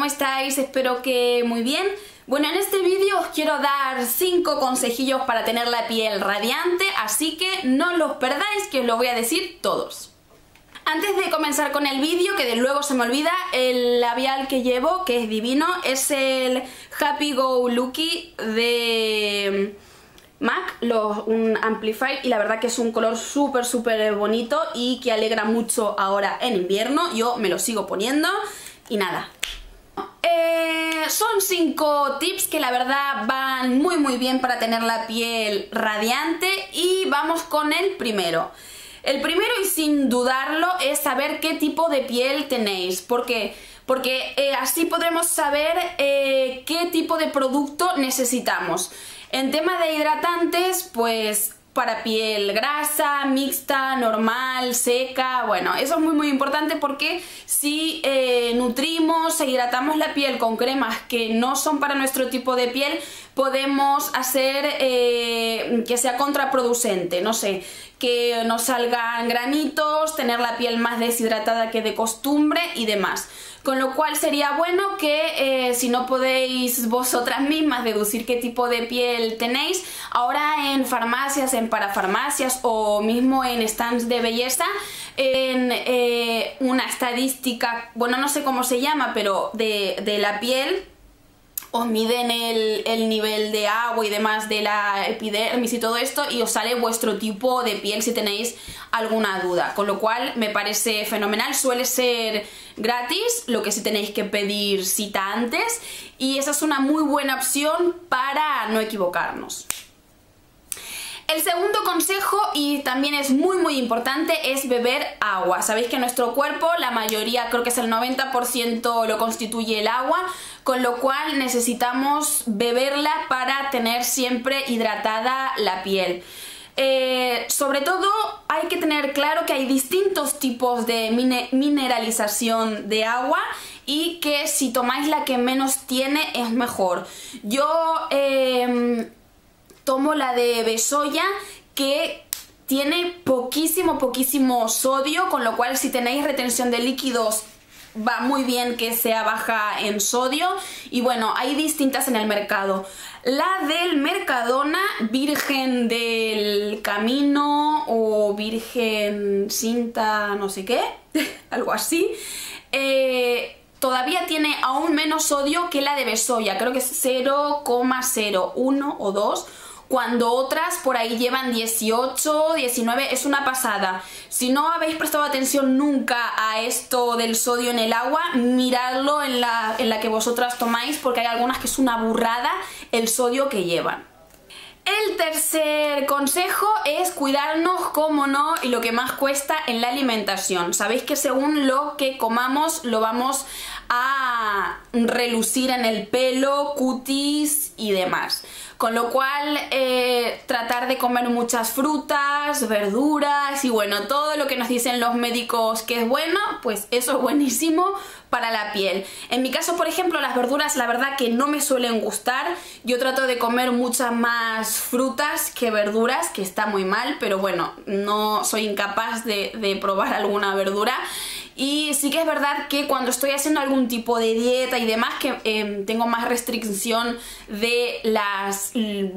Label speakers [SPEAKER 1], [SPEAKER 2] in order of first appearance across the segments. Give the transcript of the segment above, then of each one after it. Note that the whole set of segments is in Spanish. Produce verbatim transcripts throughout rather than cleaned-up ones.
[SPEAKER 1] ¿cómo estáis? Espero que muy bien. Bueno, en este vídeo os quiero dar cinco consejillos para tener la piel radiante, así que no los perdáis, que os lo voy a decir todos. Antes de comenzar con el vídeo, que de luego se me olvida, el labial que llevo, que es divino, es el Happy Go Lucky de MAC, los, un Amplify, y la verdad que es un color súper súper bonito y que alegra mucho ahora en invierno. Yo me lo sigo poniendo y nada. Eh, son cinco tips que la verdad van muy muy bien para tener la piel radiante y vamos con el primero. El primero, y sin dudarlo, es saber qué tipo de piel tenéis. ¿Por qué? Porque eh, así podremos saber eh, qué tipo de producto necesitamos. En tema de hidratantes, pues para piel grasa, mixta, normal, seca, bueno, eso es muy muy importante porque si eh, nutrimos e hidratamos la piel con cremas que no son para nuestro tipo de piel, podemos hacer eh, que sea contraproducente, no sé, que nos salgan granitos, tener la piel más deshidratada que de costumbre y demás. Con lo cual sería bueno que eh, si no podéis vosotras mismas deducir qué tipo de piel tenéis, ahora en farmacias, en parafarmacias o mismo en stands de belleza, en eh, una estadística, bueno, no sé cómo se llama, pero de, de la piel, os miden el, el nivel de agua y demás de la epidermis y todo esto y os sale vuestro tipo de piel si tenéis alguna duda, con lo cual me parece fenomenal. Suele ser gratis, lo que sí tenéis que pedir cita antes, y esa es una muy buena opción para no equivocarnos. El segundo consejo, y también es muy muy importante, es beber agua. Sabéis que nuestro cuerpo, la mayoría, creo que es el noventa por ciento, lo constituye el agua, con lo cual necesitamos beberla para tener siempre hidratada la piel. Eh, sobre todo hay que tener claro que hay distintos tipos de mineralización de agua y que si tomáis la que menos tiene es mejor. Yo eh, tomo la de Besoya, que tiene poquísimo poquísimo sodio, con lo cual si tenéis retención de líquidos va muy bien que sea baja en sodio. Y bueno, hay distintas en el mercado. La del Mercadona, Virgen del Camino o Virgen Cinta no sé qué, algo así, eh, todavía tiene aún menos sodio que la de Besoya, creo que es cero coma cero uno o dos, cuando otras por ahí llevan dieciocho, diecinueve, es una pasada. Si no habéis prestado atención nunca a esto del sodio en el agua, miradlo en la, en la que vosotras tomáis, porque hay algunas que es una burrada el sodio que llevan. El tercer consejo es cuidarnos, como no, y lo que más cuesta en la alimentación. Sabéis que según lo que comamos lo vamos a relucir en el pelo, cutis y demás. Con lo cual eh, tratar de comer muchas frutas, verduras y bueno, todo lo que nos dicen los médicos que es bueno, pues eso es buenísimo para la piel. En mi caso, por ejemplo, las verduras la verdad que no me suelen gustar. Yo trato de comer muchas más frutas que verduras, que está muy mal, pero bueno, no soy incapaz de, de probar alguna verdura. Y sí que es verdad que cuando estoy haciendo algún tipo de dieta y demás, que eh, tengo más restricción de las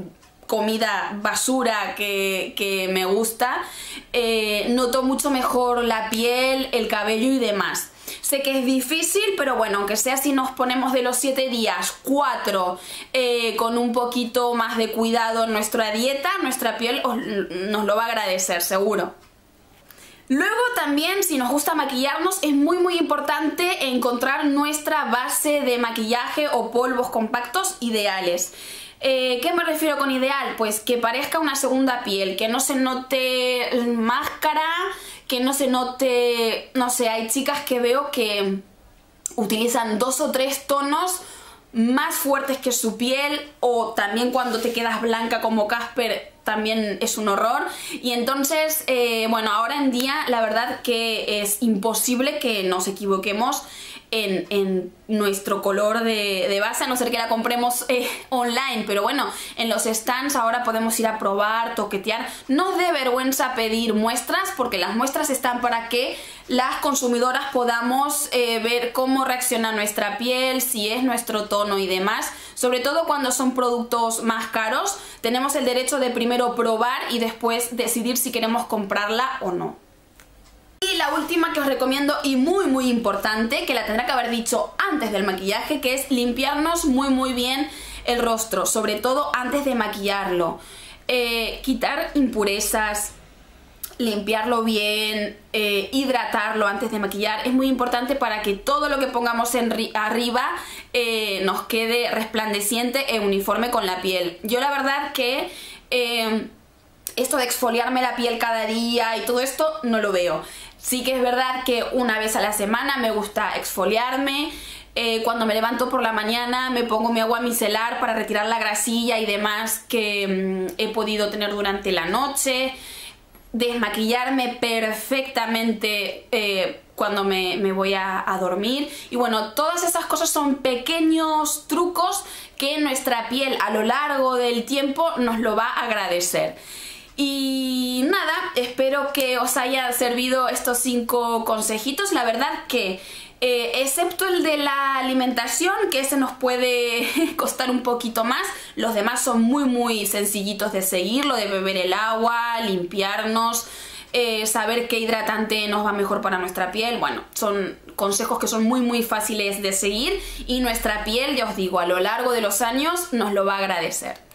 [SPEAKER 1] comida basura que, que me gusta, eh, noto mucho mejor la piel, el cabello y demás. Sé que es difícil, pero bueno, aunque sea si nos ponemos de los siete días, cuatro eh, con un poquito más de cuidado en nuestra dieta, nuestra piel os, nos lo va a agradecer, seguro. Luego también, si nos gusta maquillarnos, es muy muy importante encontrar nuestra base de maquillaje o polvos compactos ideales. Eh, ¿Qué me refiero con ideal? Pues que parezca una segunda piel, que no se note máscara, que no se note, no sé, hay chicas que veo que utilizan dos o tres tonos más fuertes que su piel, o también cuando te quedas blanca como Casper también es un horror. Y entonces, eh, bueno, ahora en día la verdad que es imposible que nos equivoquemos en, en nuestro color de, de base, a no ser que la compremos eh, online, pero bueno, en los stands ahora podemos ir a probar, toquetear. No os dé vergüenza pedir muestras, porque las muestras están para que las consumidoras podamos eh, ver cómo reacciona nuestra piel, si es nuestro tono y demás. Sobre todo cuando son productos más caros, tenemos el derecho de primero probar y después decidir si queremos comprarla o no. Y la última que os recomiendo, y muy muy importante, que la tendré que haber dicho antes del maquillaje, que es limpiarnos muy muy bien el rostro, sobre todo antes de maquillarlo. Eh, quitar impurezas, limpiarlo bien, eh, hidratarlo antes de maquillar es muy importante para que todo lo que pongamos en arriba eh, nos quede resplandeciente e uniforme con la piel. Yo la verdad que eh, esto de exfoliarme la piel cada día y todo esto no lo veo. Sí que es verdad que una vez a la semana me gusta exfoliarme. Eh, cuando me levanto por la mañana me pongo mi agua micelar para retirar la grasilla y demás que mmm, he podido tener durante la noche. Desmaquillarme perfectamente eh, cuando me, me voy a, a dormir. Y bueno, todas esas cosas son pequeños trucos que nuestra piel a lo largo del tiempo nos lo va a agradecer. Y nada, espero que os haya servido estos cinco consejitos. La verdad que eh, excepto el de la alimentación, que ese nos puede costar un poquito más, los demás son muy muy sencillitos de seguir. Lo de beber el agua, limpiarnos, eh, saber qué hidratante nos va mejor para nuestra piel. Bueno, son consejos que son muy muy fáciles de seguir y nuestra piel, ya os digo, a lo largo de los años nos lo va a agradecer.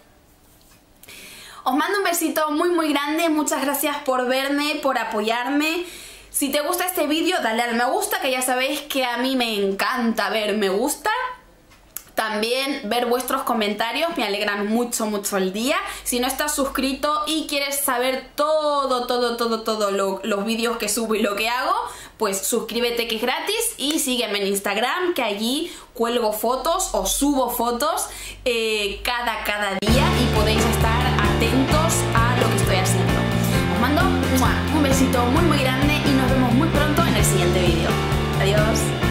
[SPEAKER 1] Os mando un besito muy muy grande, muchas gracias por verme, por apoyarme. Si te gusta este vídeo, dale al me gusta, que ya sabéis que a mí me encanta ver me gusta. También ver vuestros comentarios, me alegran mucho mucho el día. Si no estás suscrito y quieres saber todo, todo, todo, todo lo, los vídeos que subo y lo que hago, pues suscríbete que es gratis y sígueme en Instagram, que allí cuelgo fotos o subo fotos eh, cada, cada día y podéis estar atentos a lo que estoy haciendo. Os mando un besito muy muy grande y nos vemos muy pronto en el siguiente vídeo. Adiós.